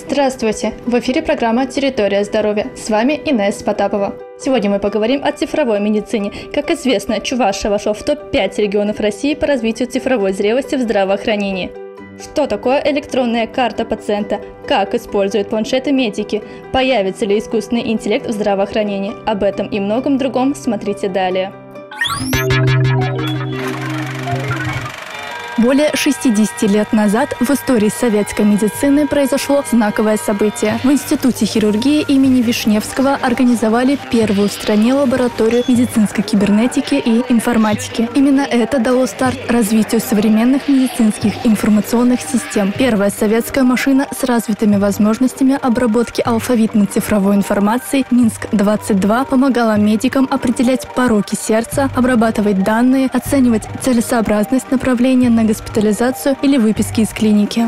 Здравствуйте! В эфире программа «Территория здоровья». С вами Инесса Потапова. Сегодня мы поговорим о цифровой медицине. Как известно, Чувашия вошел в топ-5 регионов России по развитию цифровой зрелости в здравоохранении. Что такое электронная карта пациента? Как используют планшеты медики? Появится ли искусственный интеллект в здравоохранении? Об этом и многом другом смотрите далее. Более 60 лет назад в истории советской медицины произошло знаковое событие. В Институте хирургии имени Вишневского организовали первую в стране лабораторию медицинской кибернетики и информатики. Именно это дало старт развитию современных медицинских информационных систем. Первая советская машина с развитыми возможностями обработки алфавитной цифровой информации Минск-22 помогала медикам определять пороки сердца, обрабатывать данные, оценивать целесообразность направления на госпитализацию или выписки из клиники.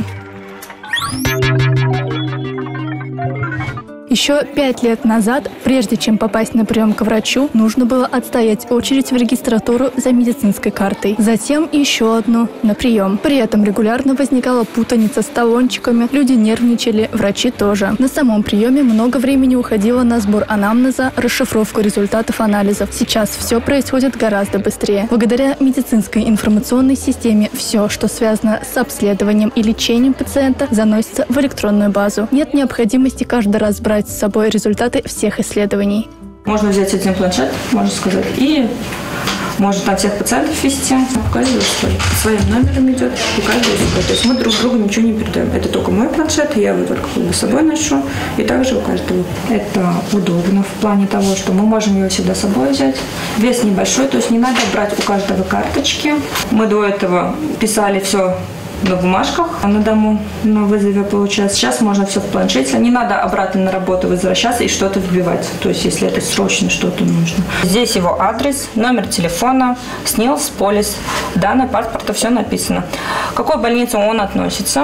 Еще 5 лет назад, прежде чем попасть на прием к врачу, нужно было отстоять очередь в регистратуру за медицинской картой. Затем еще одну на прием. При этом регулярно возникала путаница с талончиками, люди нервничали, врачи тоже. На самом приеме много времени уходило на сбор анамнеза, расшифровку результатов анализов. Сейчас все происходит гораздо быстрее. Благодаря медицинской информационной системе все, что связано с обследованием и лечением пациента, заносится в электронную базу. Нет необходимости каждый раз брать с собой результаты всех исследований. Можно взять один планшет, можно сказать, и можно там всех пациентов ввести. У каждого своим номером идет, у каждого свой. То есть мы друг другу ничего не передаем. Это только мой планшет, я его только с собой ношу, и также у каждого. Это удобно в плане того, что мы можем его всегда с собой взять. Вес небольшой, то есть не надо брать у каждого карточки. Мы до этого писали все на бумажках, на дому, на вызове получается. Сейчас можно все в планшете. Не надо обратно на работу возвращаться и что-то вбивать. То есть, если это срочно что-то нужно. Здесь его адрес, номер телефона, СНИЛС, полис, данные паспорта, все написано. К какой больнице он относится,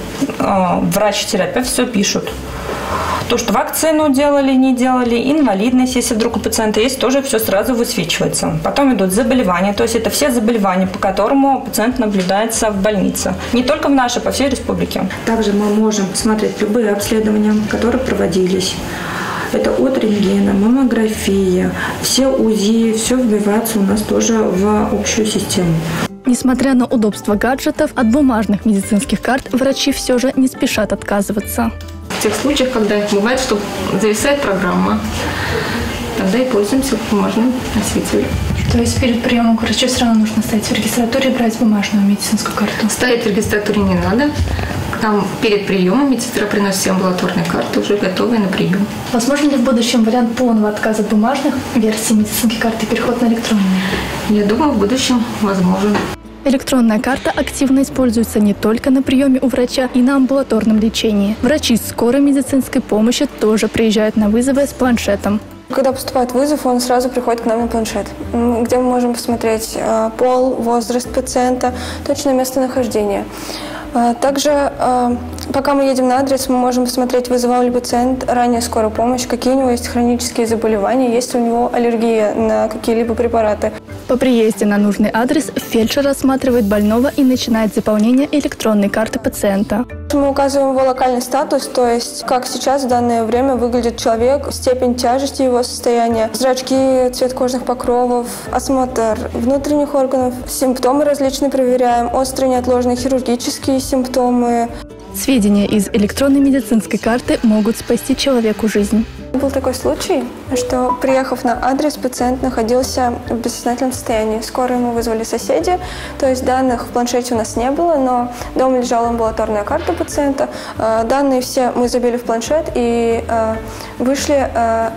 врач-терапевт все пишут. То, что вакцину делали, не делали, инвалидность, если вдруг у пациента есть, тоже все сразу высвечивается. Потом идут заболевания, то есть это все заболевания, по которым пациент наблюдается в больнице. Не только в нашей, по всей республике. Также мы можем смотреть любые обследования, которые проводились. Это от рентгена, маммография, все УЗИ, все вбивается у нас тоже в общую систему. Несмотря на удобство гаджетов, от бумажных медицинских карт врачи все же не спешат отказываться. В тех случаях, когда бывает, что зависает программа, тогда и пользуемся бумажным носителем. То есть перед приемом к врачу все равно нужно стоять в регистратуре и брать бумажную медицинскую карту? Стоять в регистратуре не надо. Там перед приемом медсестра приносит все амбулаторные карты, уже готовые на прием. Возможно ли в будущем вариант полного отказа от бумажных версий медицинской карты и переход на электронную? Я думаю, в будущем возможен. Электронная карта активно используется не только на приеме у врача и на амбулаторном лечении. Врачи скорой медицинской помощи тоже приезжают на вызовы с планшетом. Когда поступает вызов, он сразу приходит к нам на планшет, где мы можем посмотреть пол, возраст пациента, точное местонахождение. Также, пока мы едем на адрес, мы можем посмотреть, вызывал ли пациент ранее скорую помощь, какие у него есть хронические заболевания, есть ли у него аллергия на какие-либо препараты. По приезде на нужный адрес фельдшер рассматривает больного и начинает заполнение электронной карты пациента. Мы указываем его локальный статус, то есть как сейчас в данное время выглядит человек, степень тяжести его состояния, зрачки, цвет кожных покровов, осмотр внутренних органов, симптомы различные проверяем, острые неотложные хирургические симптомы. Сведения из электронной медицинской карты могут спасти человеку жизнь. Был такой случай, что, приехав на адрес, пациент находился в бессознательном состоянии. Скоро ему вызвали соседи, то есть данных в планшете у нас не было, но дома лежала амбулаторная карта пациента. Данные все мы забили в планшет и вышли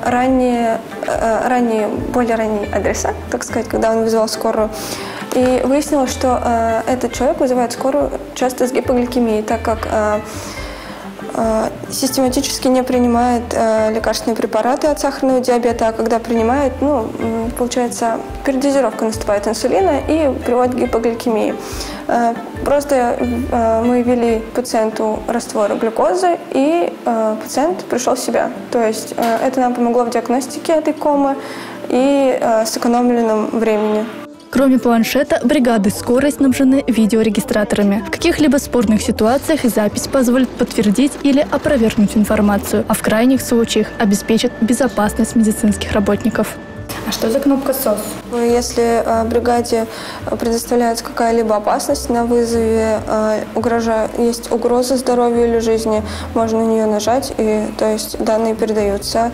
более ранние адреса, так сказать, когда он вызвал скорую. И выяснилось, что этот человек вызывает скорую часто с гипогликемией, так как систематически не принимает лекарственные препараты от сахарного диабета, а когда принимает, получается, передозировка наступает инсулина и приводит к гипогликемии. Просто мы ввели пациенту раствор глюкозы, и пациент пришел в себя. То есть это нам помогло в диагностике этой комы и сэкономленном времени. Кроме планшета, бригады скорой снабжены видеорегистраторами. В каких-либо спорных ситуациях запись позволит подтвердить или опровергнуть информацию, а в крайних случаях обеспечит безопасность медицинских работников. А что за кнопка СОС? Если бригаде предоставляется какая-либо опасность на вызове, есть угроза здоровью или жизни, можно на нее нажать, и то есть данные передаются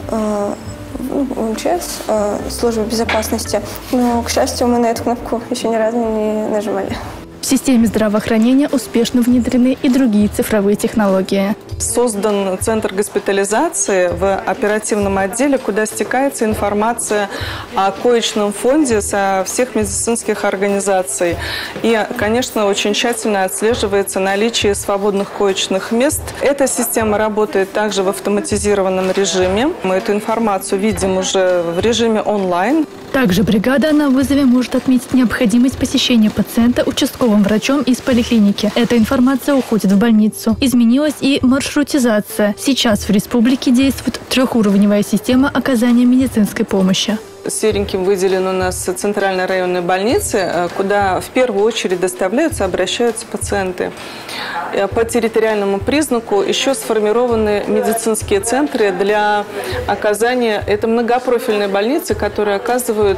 МЧС, службе безопасности. Но, к счастью, мы на эту кнопку еще ни разу не нажимали. В системе здравоохранения успешно внедрены и другие цифровые технологии. Создан центр госпитализации в оперативном отделе, куда стекается информация о коечном фонде со всех медицинских организаций. И, конечно, очень тщательно отслеживается наличие свободных коечных мест. Эта система работает также в автоматизированном режиме. Мы эту информацию видим уже в режиме онлайн. Также бригада на вызове может отметить необходимость посещения пациента участковым врачом из поликлиники. Эта информация уходит в больницу. Изменилась и маршрутизация. Сейчас в республике действует трехуровневая система оказания медицинской помощи. Сереньким выделен у нас центральная районная больница, куда в первую очередь доставляются, обращаются пациенты. По территориальному признаку еще сформированы медицинские центры для оказания. Это многопрофильные больницы, которые оказывают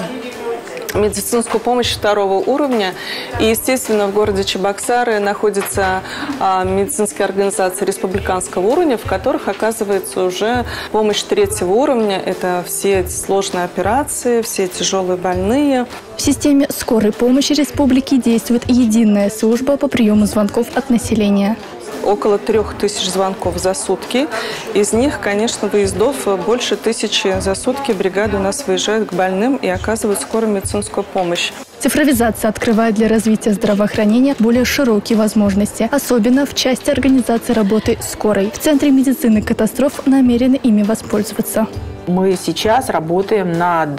медицинскую помощь второго уровня. И, естественно, в городе Чебоксары находятся медицинские организации республиканского уровня, в которых оказывается уже помощь третьего уровня. Это все эти сложные операции, все тяжелые больные. В системе скорой помощи республики действует единая служба по приему звонков от населения. Около 3000 звонков за сутки. Из них, конечно, выездов больше 1000 за сутки. Бригады у нас выезжают к больным и оказывают скорую медицинскую помощь. Цифровизация открывает для развития здравоохранения более широкие возможности, особенно в части организации работы скорой. В Центре медицины катастроф намерены ими воспользоваться. Мы сейчас работаем над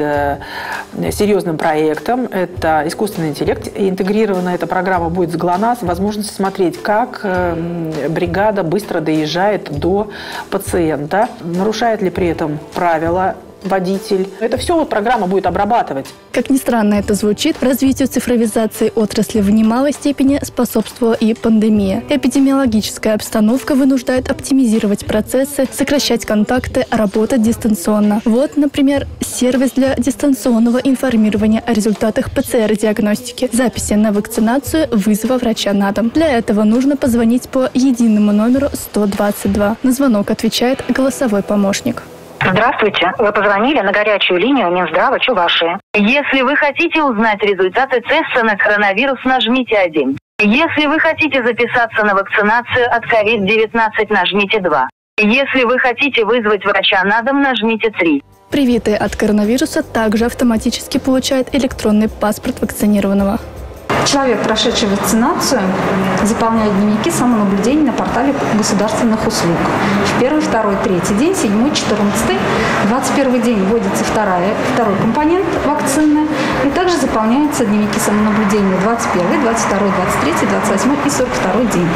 серьезным проектом. Это искусственный интеллект. Интегрирована эта программа будет с ГЛОНАСС. Возможность смотреть, как бригада быстро доезжает до пациента. Нарушает ли при этом правила водитель. Это все программа будет обрабатывать. Как ни странно это звучит, развитию цифровизации отрасли в немалой степени способствовала и пандемия. Эпидемиологическая обстановка вынуждает оптимизировать процессы, сокращать контакты, работать дистанционно. Вот, например, сервис для дистанционного информирования о результатах ПЦР-диагностики, записи на вакцинацию, вызова врача на дом. Для этого нужно позвонить по единому номеру 122. На звонок отвечает голосовой помощник. Здравствуйте. Вы позвонили на горячую линию Минздрава Чувашии. Если вы хотите узнать результаты теста на коронавирус, нажмите 1. Если вы хотите записаться на вакцинацию от COVID-19, нажмите 2. Если вы хотите вызвать врача на дом, нажмите 3. Привитые от коронавируса также автоматически получают электронный паспорт вакцинированного. Человек, прошедший вакцинацию, заполняет дневники самонаблюдения на портале государственных услуг. В первый, второй, третий день, 7, 14, 21 день вводится второй компонент вакцины. И также заполняются дневники самонаблюдения 21, 22, 23, 28 и 42 день.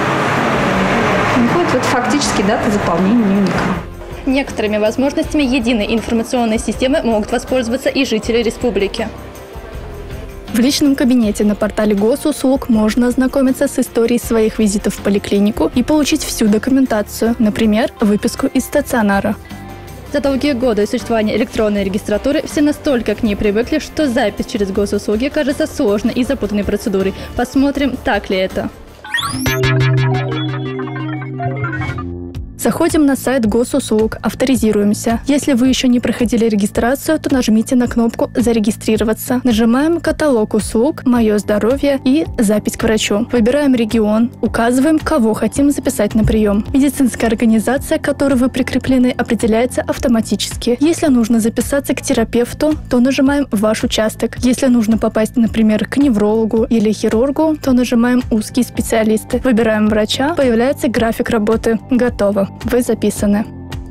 Вот это фактически дата заполнения дневника. Некоторыми возможностями единой информационной системы могут воспользоваться и жители республики. В личном кабинете на портале госуслуг можно ознакомиться с историей своих визитов в поликлинику и получить всю документацию, например, выписку из стационара. За долгие годы существования электронной регистратуры все настолько к ней привыкли, что запись через госуслуги кажется сложной и запутанной процедурой. Посмотрим, так ли это. Заходим на сайт госуслуг, авторизируемся. Если вы еще не проходили регистрацию, то нажмите на кнопку «Зарегистрироваться». Нажимаем «Каталог услуг», «Мое здоровье» и «Запись к врачу». Выбираем регион, указываем, кого хотим записать на прием. Медицинская организация, к которой вы прикреплены, определяется автоматически. Если нужно записаться к терапевту, то нажимаем «Ваш участок». Если нужно попасть, например, к неврологу или хирургу, то нажимаем «Узкие специалисты». Выбираем врача, появляется график работы. Готово. Вы записаны.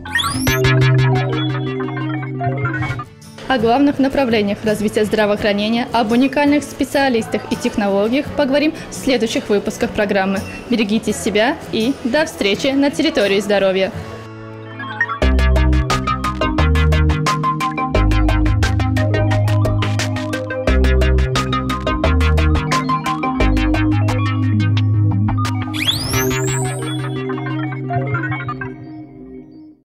О главных направлениях развития здравоохранения, об уникальных специалистах и технологиях поговорим в следующих выпусках программы. Берегите себя и до встречи на территории здоровья.